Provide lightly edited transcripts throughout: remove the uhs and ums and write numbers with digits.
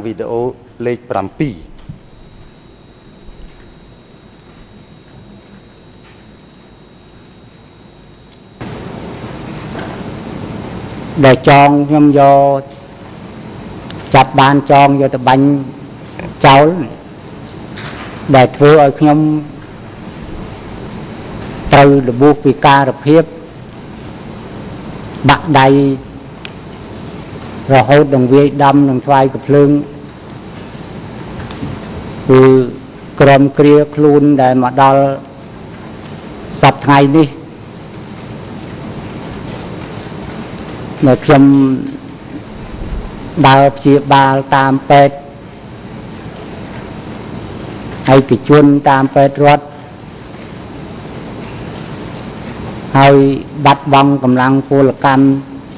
video lệch 7 để chọn nhom vô chặt bàn chọn vô tập bánh cháu để thưa ở nhom từ được buộc vì ca được hiếp bạc đầy rồi hốt đồng vi đâm đồng xoay cặp lưng từ crom kia luôn để mà đo sập ngày đi để khiêm đào chia ba tam pet hay cái chuôn tam pet rót hơi bắt băng cầm lăng phô là cam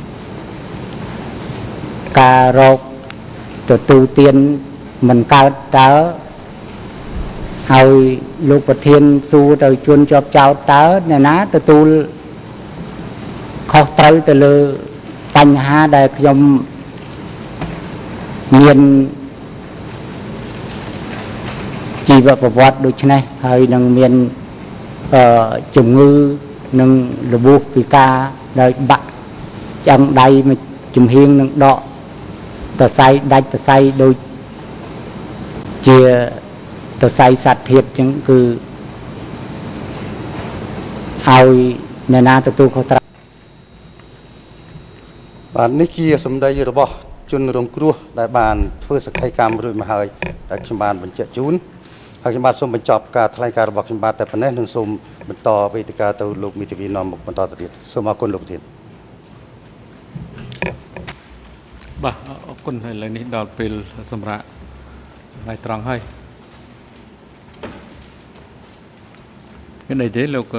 cà rốt rồi tu tiên mình cao tớ hơi lúc bật thiên su rồi chuôn cho cháu tớ này ná tôi tu khó tới từ lưปัญหาได้ขยมเมียนชีวประวัติโดยเฉพาะให้นังเมียนจุงงือนังระบุปีกาได้บักจังใดมาจุมเฮียงนังดอกตะไซได้ตะไซโดยเจียตะไซสัตว์เทียบจังคือเอาในนาตะตูเขาตรับานนี้คือสมได้ระบบจุนรมครัวได้บานเพื่อสักให้การรุ่ยมาให้ได้ชิมบานบรรเจจูนหากชิมบานสมบรรจบการทลายการระบบชิมบานแต่ปัญหาหนึ่งสมบรรต่อไปติการตัวลูกมีทีวีนอมบรรต่อติดสมมาคนลูกติดบ่คนให้เลยนี่ดอลเป็นสมระไล่ตรังให้cái này thế lúc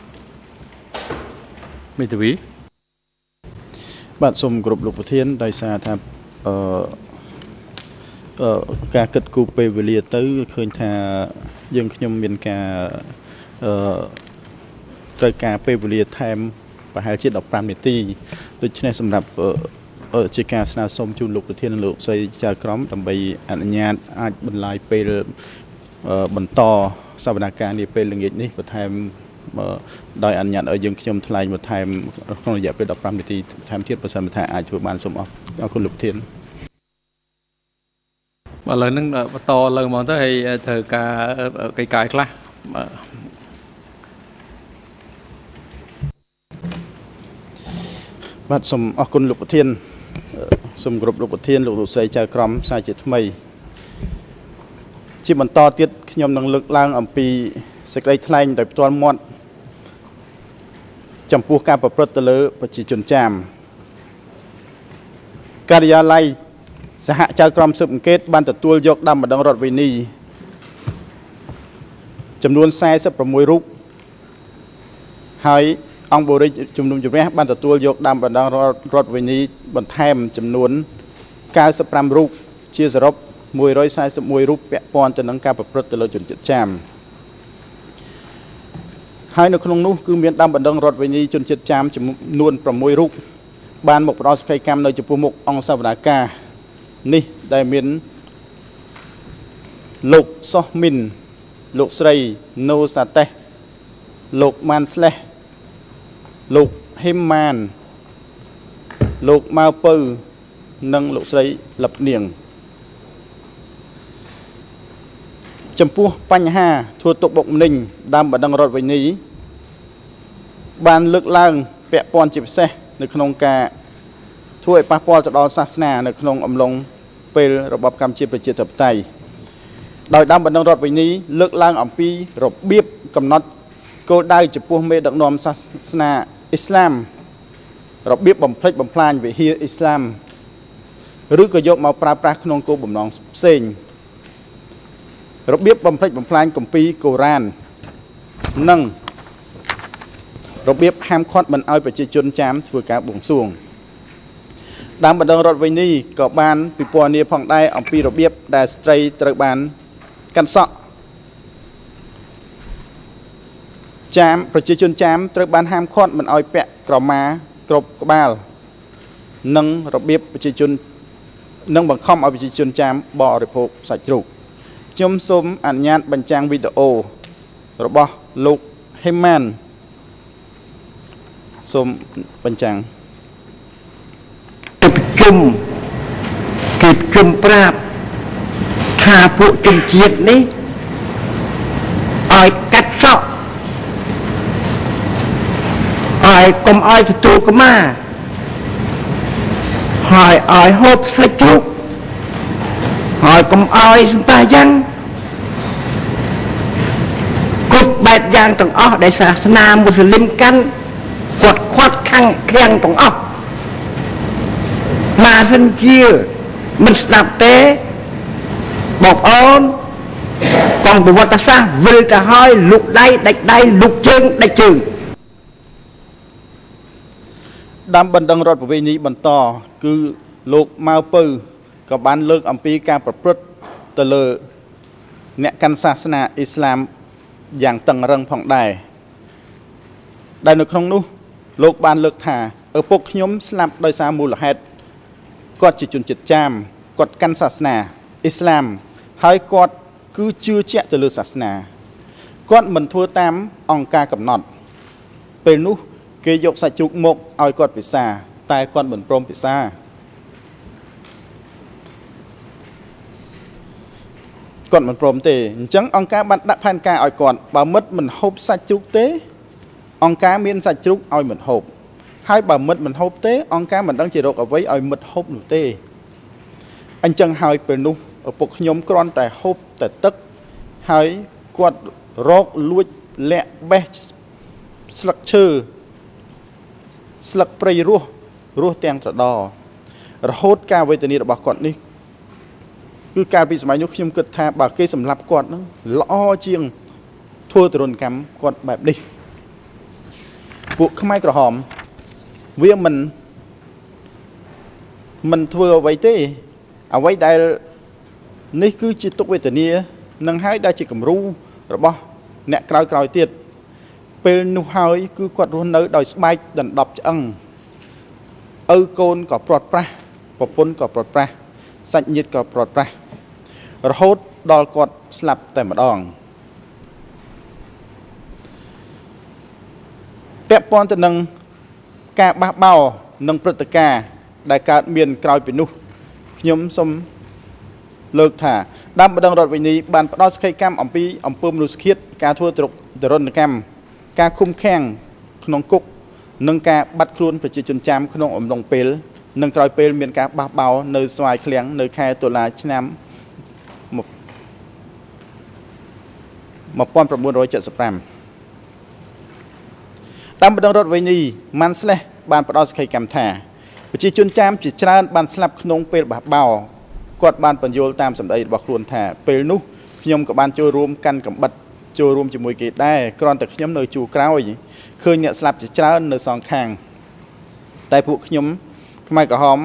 มีทีวีบ้านสมกรุบลูกประเทศได้สาธารการเกิดกูไปเวลีตื้อเคยทายังขยมเป็นการตรการไปเวลีแทมประหารชีดอกปรามเนตีโดยเฉพาะสำหรับจิการสนาสมจุลูกประเทศลูกใส่จากกรมทำไปอนุญาตอาจบรรลัยไปบรรต่อสถานการณ์นี้เป็นเรื่องนี้ประเทศโดยอันยันยังขยมทลายมาไทม์ของระยะเป็นดอกปรามในที่ไทม์เทียบประสานมาไทยอาจจะบานสมเอาคนลุกเทียนว่าเลยนั่งต่อเลยมองtớiเธอกาไกลๆคลาบานสมเอาคนลุกเทียนสมกรุบลุกเทียนลุกใส่ใจกรมใส่จิตไม่ที่มันต่อติดขยมนังลึกล่างอัมปีสกายทลายโดยตัวมอดจำพวกการประพฤติเลอประชิจนจามการยาไลสหเจ้ากรมสืบเกตบันตะตัวยกดำมาดังรถวินีจำนวนไซส์ประมวยรุกให้องบริจำนวนจุดแรกบันตะตัวยกดำมาดังรถวินีบันแทมจำนวนการสปรามรุกเชียร์สรบมวยร้อยไซส์มวยรุกแปะปอนจนนังการประพฤติเลอจนจิตจามให้ในขนมนู้คือเมียนดำบันดังรถวินีจนจิตจามจำนวนประมวยรุกบานหมกรอสไกกรรมในจุปมุกองสาวดากานี่ได้เมียนลูกซอมินลูกไซโนซาเตลูกมันสเลลูกฮิมมานลูกมาปือนังลูกไซหลับเนียงจำพวกปัญหาทัวตกบกนิ่งดำบัดดังรถไว้นี้บานเลือกล่างแปะปอนจิบเสในขนมกาช่วยปะปอจะดอนศาสนาในขนมอมลงเป็นระบบกรรมชีพประเจตไตโดยดำบัดดังรถไว้นี้เลือกล่างอัมพีรบเบียบกำนัดก็ได้จะพวกเมดักนอมศาสนาอิสลามรบเบียบบ่มเพลชบ่มพลานวิฮีอิสลามหรือก็ยกมาปราบขนมโกบ่มน้องเซงระเบียบบำเพ็ญบำพลานกัมปีโกรานนั่งระเบียบห้ามคอดมันเอาไปจีจนจามถือการบ่งสวงดามบันดังรถไว้นี่กับบานปีปอเนียพองได้อัมปีระเบียบได้สตรีตระบานกันเสาะจามประจีจนจามตระบานห้ามคอดมันเอาแปะกรอบมากรบกบาลนั่งระเบียบประจีจนនឹងបង្ខំឲ្យប្រជាជនចាមបរិភោគសាច់ជ្រូកខ្ញុំសូមអនុញ្ញាតបញ្ចាំងវីដេអូរបស់លោក Khmer សូមបញ្ចាំងប្រជុំគេជុំប្រាប់ថាពួកជនជាតិនេះឲ្យកាត់សក់ឲ្យកុំឲ្យទទួលកម្មាហើយឲ្យហូបសាច់ជ្រូកហើយកុំឲ្យសម្បាយ៉ាងគ្រប់បែបយ៉ាងទាំងអស់ដែលសាសនាមូស្លីមកាន់គាត់ខាត់ខាំងខាំងទាំងអស់មកសិនជាមិនស្ដាប់ទេបងប្អូនកងប្រវត្តិសាស្ត្រវិលទៅហើយលុកដៃដាច់ដៃលុកជើងដាច់ជើងដាំបណ្ដឹងរដ្ឋប្រវេណីបន្តគឺលោកម៉ៅពៅក៏បានលើកអំពីការប្រព្រឹត្តទៅលើអ្នកកាន់សាសនាអ៊ីស្លាមយ៉ាងតឹងរឹងផងដែរដែលនៅក្នុងនោះលោកបានលើកថាឪពុកខ្ញុំស្លាប់ដោយសារមូលហេតុគាត់ជាជនជាតិចាមគាត់កាន់សាសនាអ៊ីស្លាមហើយគាត់គឺជឿជាក់ទៅលើសាសនាគាត់មិនធ្វើតាមអង្គការកំណត់ពេលនោះគេយកសាច់ជ្រូកមកឲ្យគាត់ពិសាតែគាត់មិនព្រមពិសាគាត់មិនព្រមទេអញ្ចឹងអង្គការបានដាក់ផែនការឲ្យគាត់បើមិត្តមិនហូបសាច់ជ្រូកទេអង្គការមានសាច់ជ្រូកឲ្យមិនហូបហើយបើមិត្តមិនហូបទេអង្គការមិនដឹងជារោគអ្វីឲ្យមិត្តហូបនោះទេអញ្ចឹងហើយពេលនោះឪពុកខ្ញុំគ្រាន់តែហូបតែទឹកហើយគាត់រកលួចលាក់បេះស្លឹកឈើស្លឹកព្រៃរស់ទាំងត្រដរហូតការវេទនារបស់គាត់នេះគឺកាលពីសម័យនោះខ្ញុំគិតថាបើគេសម្លាប់គាត់ហ្នឹងល្អជាងធ្វើទរណកម្មគាត់បែបនេះពួកខ្មែរក្រហមវាមិនធ្វើអ្វីទេអ្វីដែលនេះគឺជាទុក្ខវេទនានឹងហើយដែលជាគំរូរបស់អ្នកក្រោយទៀតពេលនោះហើយគឺគាត់រស់នៅដោយស្បែកដណ្ដប់ឆ្អឹងឪកូនក៏ព្រាត់ប្រាសប្រពន្ធក៏ព្រាត់ប្រាសសាច់ញាតិក៏ព្រាត់ប្រាសរហូតដល់គាត់ស្លាប់តែម្ដងពាក់ព័ន្ធទៅនឹងការបះបោរនិងព្រឹត្តិការណ៍ដែលកើតមានក្រោយពីនោះខ្ញុំសូមលើកថាដើមបណ្ដឹងរដ្ឋវិន័យបានផ្ដល់សក្ខីកម្មអំពីអំពើមនុស្សឃាតការធ្វើទរណកម្មការឃុំឃាំងក្នុងគុកនិងការបាត់ខ្លួនប្រជាជនចាមក្នុងអំឡុងពេលនិងក្រោយពេលមានការបះបោរនៅស្វាយឃ្លាំងនៅខែតុលាឆ្នាំ1975តាមបណ្ដឹងរដ្ឋវិន័យម៉ាន់ស្លេះបានផ្ដល់សក្ខីកម្មថាប្រជាជនចាមជាច្រើនបានស្លាប់ក្នុងពេលបះបោរគាត់បានបញ្យល់តាមសម្ដីរបស់ខ្លួនថាពេលនោះខ្ញុំក៏បានចូលរួមកាន់កំបិតចូលរួមជាមួយគេដែរគ្រាន់តែខ្ញុំនៅជួរក្រោយឃើញអ្នកស្លាប់ជាច្រើននៅសងខាងតែពួកខ្ញុំខ្មែរក្រហម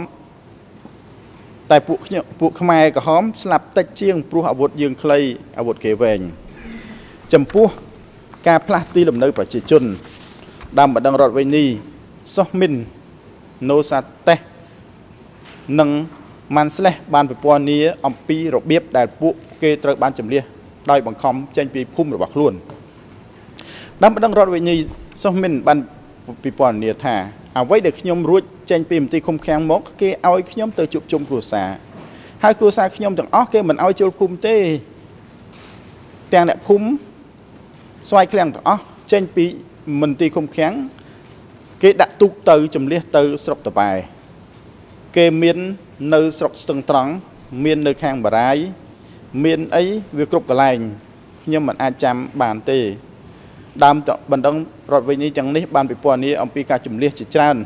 ពួកខ្មែរក្រហមស្លាប់តិចជាងព្រោះអាវុធយើងខ្លីអាវុធគេវែងចំពោះការផ្លាស់ទីលំនៅប្រជាជនដើមបណ្ដឹងរដ្ឋវិន័យសុសមីនណូសាតេសនិងម៉ាន់ស្លេះបានពិពណ៌នាអំពីរបៀបដែលពួកគេត្រូវបានចម្លៀសដោយបង្ខំចេញពីភូមិរបស់ខ្លួនដើមបណ្ដឹងរដ្ឋវិន័យសុសមីនបានពិពណ៌នាថាអ្វីដែលខ្ញុំរួចចេញពីមន្ទីរឃុំឃាំងមកគេឲ្យខ្ញុំទៅជួបជុំគ្រួសារហើយគ្រួសារខ្ញុំទាំងអស់គេមិនឲ្យចូលភូមិទេទាំងអ្នកភូមិស្វាយឃ្លាំងទាំងអស់ចេញពីមន្ទីរឃុំឃាំងគេដាក់ទូកទៅចម្លៀសទៅស្រុកតបែគេមាននៅស្រុកស្ទឹងត្រង់មាននៅខាងបារាយមានអីវាគ្រប់កន្លែងខ្ញុំមិនអាចចាំបានទេដើមបណ្ដឹងរដ្ឋវិន័យទាំងនេះបានពិពណ៌នាអំពីការចម្លៀសជាច្រើន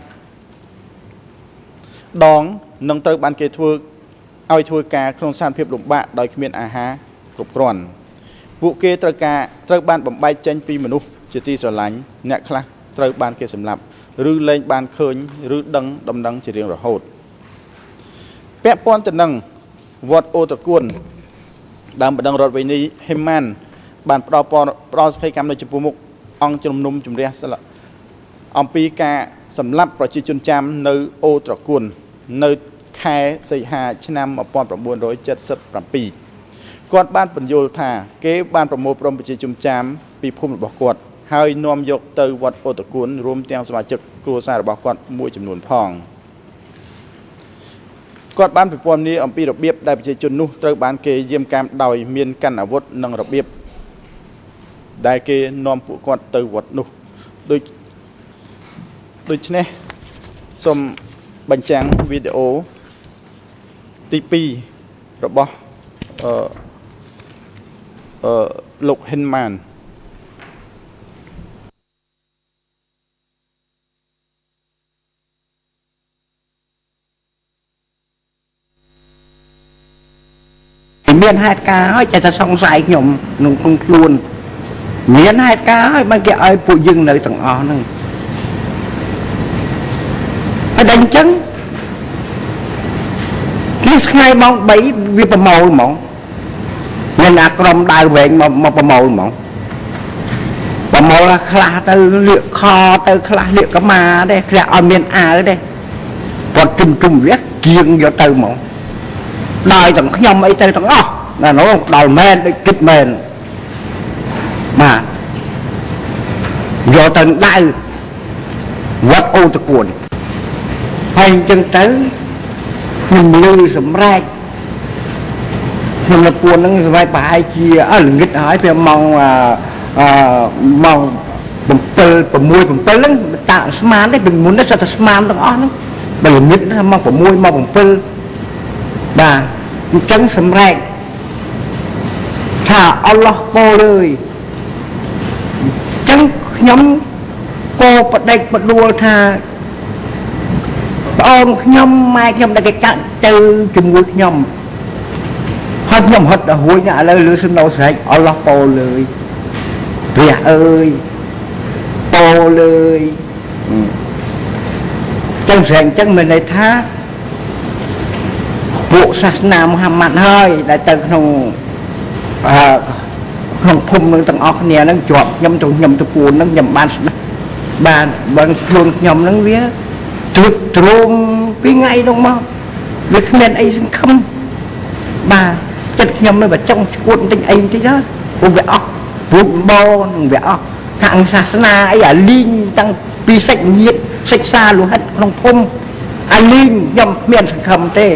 ដងនឹងត្រូវបានគេធ្វើការក្នុងស្ថានភាពលំបាកដោយគ្មានអាហារគ្រប់គ្រាន់ពួកគេត្រូវបានបំបែកចេញពីមនុស្សជាទីស្រឡាញ់អ្នកខ្លះត្រូវបានគេសម្លាប់ឬលែងបានឃើញឬដឹងដំណឹងជារៀងរហូតពាក់ព័ន្ធទៅនឹងវត្តអូត្រកួនដើមបណ្ដឹងរដ្ឋវិន័យហ៊ីម៉ានបានផ្ដល់សក្ខីកម្មនៅចំពោះមុខអង្គជំនុំជម្រះអំពីការសម្លាប់ប្រជាជនចាមនៅអូត្រកួននៅខខែសីហាឆ្នាំ1977គាត់បានបញ្យល់ថាគេបានប្រមូលផ្ដុំប្រជាជនចាមពីភូមិរបស់គាត់ហើយនាំយកទៅវត្តអូតកួនរួមទាំងសមាជិកគ្រួសាររបស់គាត់មួយចំនួនផងគាត់បានពិពណ៌នាអំពីរបៀបដែលប្រជាជននោះត្រូវបានគេយាមកាមដោយមានកាន់អាវុធនិងរបៀបដែលគេនាំពួកគាត់ទៅវត្តនោះដូច្នេះសូមបញ្ចាំងវីដេអូទី2របស់លោក Khmer មានហេតុការណ៍ហើយតែសង្ស័យខ្ញុំក្នុងខ្លួនមានហេតុការណ៍ហើយបានគេឲ្យពួកយើងនៅទាំងអស់ហ្នឹងហើយដល់អញ្ចឹងគេស្ងាយម៉ោង3វាប្រមូលហ្មងមានអាក្រុមដើរវែងមកប្រមូលហ្មងប្រមូលខ្លះទៅលាកខទៅខ្លះលាកកម៉ាដែរខ្លះឲ្យមានអាវដែរគាត់ជុំវាគៀងយកទៅហ្មងដោយទាំងខ្ញុំអីទៅទាំងអស់ណានោះដល់មែនដូចគិតមែនបាទយកទៅដៅវត្តអូតកួនហើយអញ្ចឹងទៅខ្ញុំលឺសម្រែកខ្ញុំនៅពួនហ្នឹងស្វ័យប្រហែលជាល្ងិតហើយពេលម៉ោងម៉ោង7 6 7ហ្នឹងតាស្មានទេពីមុននេះសិតតែស្មានទាំងអស់ហ្នឹងបើល្ងិតម៉ោង6ម៉ោង7បាទអញ្ចឹងសម្រែកថាអល់ឡោះពោលអើយអញ្ចឹងខ្ញុំក៏បដិបដួលថាប្អូនខ្ញុំម៉ែខ្ញុំដែលគេកាត់ទៅជាមួយខ្ញុំហើយខ្ញុំហត់ដល់រួចឥឡូវលឺសំណោស្រែកអល់ឡោះពោលអើយព្រះអើយពោលអើយចឹងស្រែកចឹងមានន័យថាពួកសាសនាមូហាម៉ាត់ហើយដែលទៅក្នុងភូមិនឹងទាំងអស់គ្នាហ្នឹងជាប់ខ្ញុំទៅពួនហ្នឹងខ្ញុំបានស្ដាប់បានបើខ្លួនខ្ញុំហ្នឹងវាទ្រុំពីថ្ងៃនោះមកវាគ្មានអីសង្ឃឹមបាទចិត្តខ្ញុំមិនបើចង់ឈួតបន្តិចអីបន្តិចទៅព្រោះវាអស់ពុកបោនឹងវាអស់ខាងសាសនាអីអាលីងតាំងពីសិចញាតសិក្សាលោហិតក្នុងភូមិអាលីងខ្ញុំគ្មានសង្ឃឹមទេ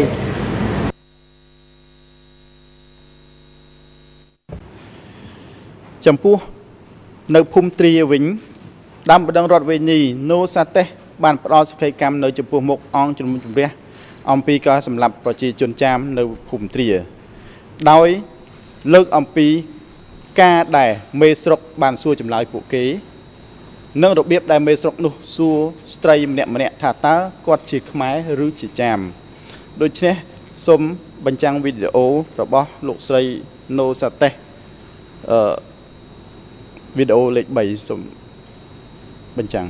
ចំពោះនៅភូមិទ្រាវិញដើមបណ្ដឹងរដ្ឋវេនីណូសាតេសបានផ្ដល់សក្ខីកម្មនៅចំពោះមុខអង្គជំនុំជម្រះអំពីការសម្លាប់ប្រជាជនចាមនៅភូមិទ្រាដោយលើកអំពីការដែលមេស្រុកបានសួរចម្លើយពួកគេនិងរបៀបដែលមេស្រុកនោះសួរស្ត្រីម្នាក់ថាតើគាត់ជាខ្មែរឬជាចាមដូច្នេះសូមបញ្ចាំងវីដេអូរបស់លោកស្រីណូសាតេសវីដេអូលេខ3សូមបញ្ចាំង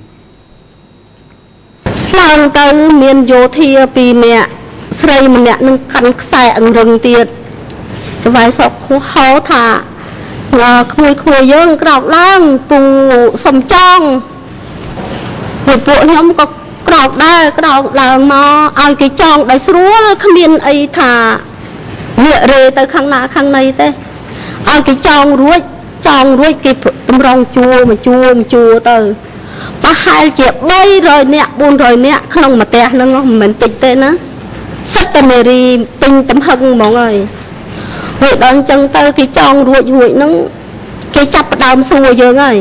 ឡើងទៅមានយោធា2នាក់ស្រីម្នាក់នឹងកាន់ខ្សែអង្រឹងទៀតចវាយសក់ខួហៅថាក្មួយយើងក្រោកឡើងពូសំចងពួកខ្ញុំក៏ក្រោកដែរក្រោកឡើងមកឲ្យគេចងដោយស្រួលគ្មានអីថាងាករេទៅខាងណាខាងណីទេឲ្យគេចងរួចគេតម្រង់ជួរទៅប្រហែលជា300នាក់400នាក់ក្នុងមួយផ្ទះហ្នឹងមិនមែនតិចទេណាសិតតែនារីពេញទំហឹងហ្មងហើយហើយដល់អញ្ចឹងទៅគេចងរួចហ្នឹងគេចាប់ផ្ដើមសួរយើងហើយ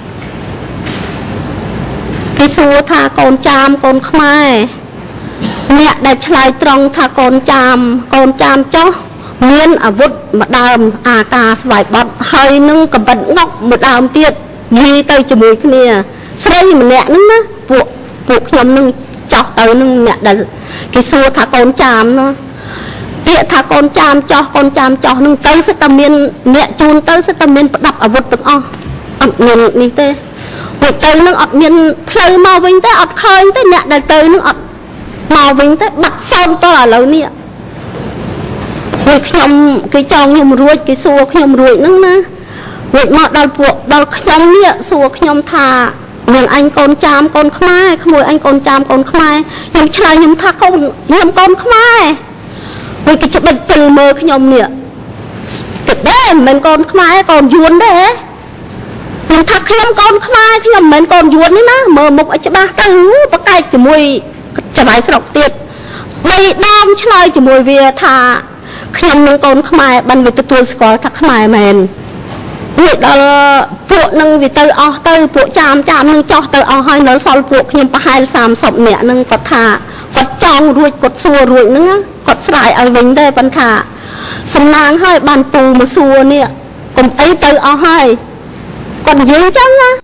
គេសួរថាកូនចាមកូនខ្មែរអ្នកដែលឆ្លើយត្រង់ថាកូនចាមចុះមានអាវុធមួយដើមអាការស្វ័យបត់ហើយនឹងកំបិតងក់មួយដើមទៀតយីទៅជាមួយគ្នាស្រីម្នាក់ហ្នឹងណាពួកខ្ញុំនឹងចោះទៅនឹងអ្នកដែលគេសួរថាកូនចាមណាពាក្យថាកូនចាមចោះនឹងទៅសិតតែមានអ្នកជូនទៅសិតតែមានប្រដាប់អាវុធទាំងអស់អត់មាននេះទេពួកទៅនឹងអត់មានផ្លូវមកវិញទេអត់ឃើញទេអ្នកដែលទៅនឹងអត់មកវិញទេបាត់សោតតឥឡូវនេះពួកខ្ញុំគេចង់ខ្ញុំរួចគេសួរខ្ញុំរួចហ្នឹងណារួចមកដល់ខ្ញុំនេះសួរខ្ញុំថាមានអញកូនចាមកូនខ្មែរក្មួយអញកូនចាមកូនខ្មែរខ្ញុំឆ្លើយខ្ញុំថាកូនខ្ញុំកូនខ្មែរវាគេច្បិចពិលមើលខ្ញុំនេះគិតដែរមិនមែនកូនខ្មែរកូនយួនដែរខ្ញុំថាខ្ញុំកូនខ្មែរខ្ញុំមិនមែនកូនយួននេះណាមើលមុខឲ្យច្បាស់ទៅប្រកែកជាមួយចំណាយស្រុកទៀត3ដងឆ្លើយជាមួយវាថាខ្ញុំនឹងកូនខ្មែរបានវាទទួលស្គាល់ថាខ្មែរមែនវាដល់ពួកនឹងវាទៅអស់ទៅពួកចាមនឹងចោះទៅអស់ហើយនៅសល់ពួកខ្ញុំប្រហែល30នាក់នឹងគាត់ថាគាត់ចង់រួចគាត់សួររួចហ្នឹងគាត់ស្រាយឲ្យវិញដែរប៉ុន្តែសំណាងហើយបានពូមកសួរនេះកុំអីទៅអស់ហើយគាត់និយាយអញ្ចឹងណា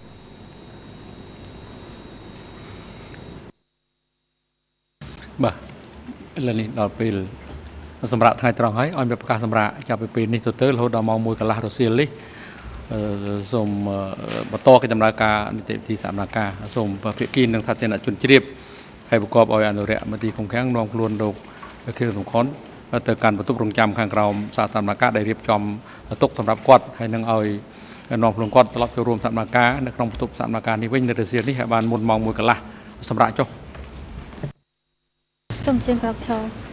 បាទឥឡូវនេះដល់ពេលសម្រាប់ថ្ងៃត្រង់ហើយឲ្យមានប្រកាសសម្រាប់ចាប់ពីពេលនេះទៅរហូតដល់ម៉ោង 1 កន្លះរសៀលនេះសូមបន្តកិច្ចដំណើរការនីតិវិធីសកម្មភាពសូមភាគីនិងសាធារណជនជ្រាបហើយប្រកបឲ្យអនុរិយមន្ត្រីឃុំឃាំងនាំខ្លួនលោកខៀវសំខុនទៅកាន់បន្ទប់រងចាំខាងក្រោមសាធារណការដែលរៀបចំទុកសម្រាប់គាត់ហើយនឹងឲ្យនាំខ្លួនគាត់ត្រឡប់ចូលរួមសកម្មភាពនៅក្នុងបន្ទប់សកម្មភាពនេះវិញនៅរសៀលនេះឲ្យបានមុនម៉ោង 1 កន្លះសម្រាប់ចុះសូមជើងក្រោកឈរ